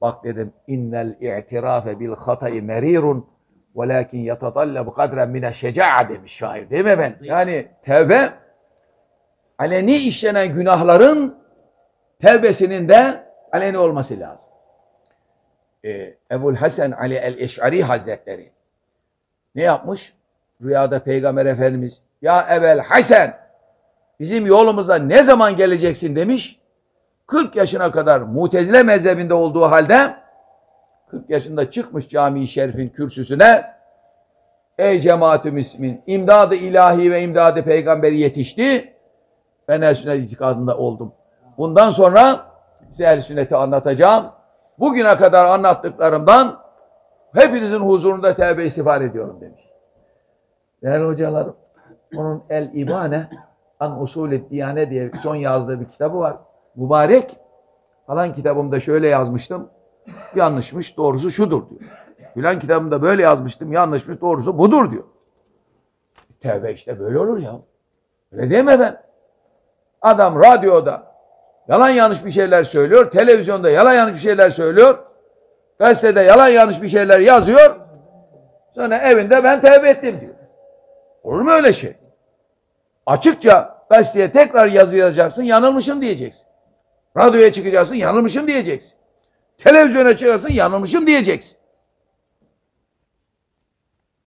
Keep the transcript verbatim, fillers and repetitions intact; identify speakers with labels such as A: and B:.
A: Bak dedim, innel i'tirafe bil hatayı merirun velakin yetatallabu kadren mine şeca'a demiş şair, değil mi efendim? Yani tevbe, aleni işlenen günahların tevbesinin de aleni olması lazım. Ee, Ebu'l Hasan Ali el-Eş'ari Hazretleri ne yapmış? Rüyada Peygamber Efendimiz, ya Ebu'l Hasan, bizim yolumuza ne zaman geleceksin demiş. kırk yaşına kadar Mutezile mezhebinde olduğu halde kırk yaşında çıkmış cami-i şerifin kürsüsüne, ey cemaat-ı müslimin, imdad-ı ilahi ve imdad-ı peygamberi yetişti, ben ehl-i sünnet itikadında oldum. Bundan sonra size ehl-i sünneti anlatacağım. Bugüne kadar anlattıklarımdan hepinizin huzurunda tevbe istiğfar ediyorum demiş. Değerli hocalarım, onun El-İbane an Usulü Diyane diye son yazdığı bir kitabı var. Mübarek falan kitabımda şöyle yazmıştım, yanlışmış, doğrusu şudur diyor. Filan kitabımda böyle yazmıştım, yanlışmış, doğrusu budur diyor. Tevbe işte böyle olur ya. Öyle değil mi efendim? Adam radyoda yalan yanlış bir şeyler söylüyor, televizyonda yalan yanlış bir şeyler söylüyor, gazetede yalan yanlış bir şeyler yazıyor, sonra evinde ben tevbe ettim diyor. Olur mu öyle şey? Açıkça gazeteye tekrar yazı yazacaksın, yanılmışım diyeceksin. Radyoya çıkacaksın, yanılmışım diyeceksin. Televizyona çıkacaksın, yanılmışım diyeceksin.